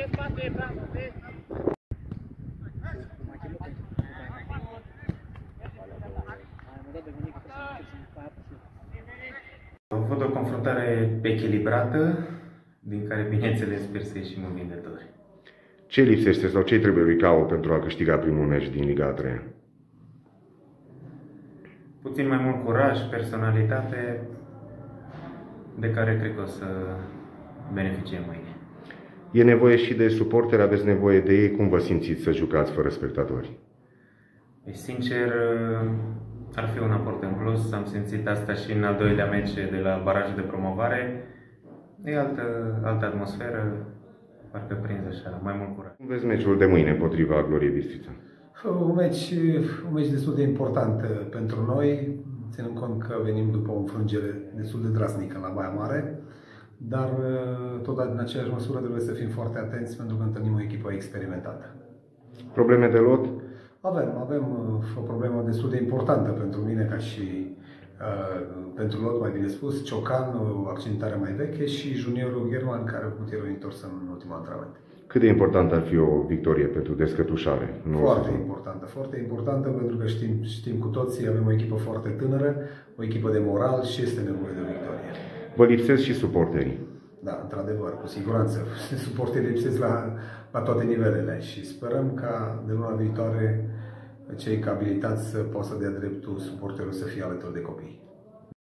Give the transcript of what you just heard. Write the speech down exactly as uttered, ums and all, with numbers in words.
Am avut o confruntare echilibrată, din care, bineînțeles, sper să ieșim învingători. Ce lipsește sau ce trebuie lui Cao pentru a câștiga primul meci din Liga a treia? Puțin mai mult curaj, personalitate, de care cred că o să beneficiem mâine. E nevoie și de suporteri, aveți nevoie de ei. Cum vă simțiți să jucați fără spectatori? Deci, sincer, ar fi un aport în plus. Am simțit asta și în al doilea meci de la barajul de promovare. E altă, altă atmosferă, parcă prins așa, mai mult curaj. Cum vezi meciul de mâine împotriva Gloriei Bistrița? Un meci, un meci destul de important pentru noi, ținând cont că venim după o înfrângere destul de drasnică la Baia Mare, dar tot în aceeași măsură trebuie să fim foarte atenți pentru că întâlnim o echipă experimentată. Probleme de lot? Avem, avem o problemă destul de importantă pentru mine ca și uh, pentru lot, mai bine spus, Ciocan, o accidentare mai veche, și juniorul German, care a avut el întors în ultima antrenament. Cât de importantă ar fi o victorie pentru descătușare? Foarte importantă, foarte importantă, pentru că știm, știm cu toții, avem o echipă foarte tânără, o echipă de moral și este nevoie de o victorie. Vă lipsesc și suporterii? Da, într-adevăr, cu siguranță. Suporterii lipsesc la, la toate nivelele și sperăm ca de luna viitoare cei abilitați să poată să dea dreptul suporterul să fie alături de copii.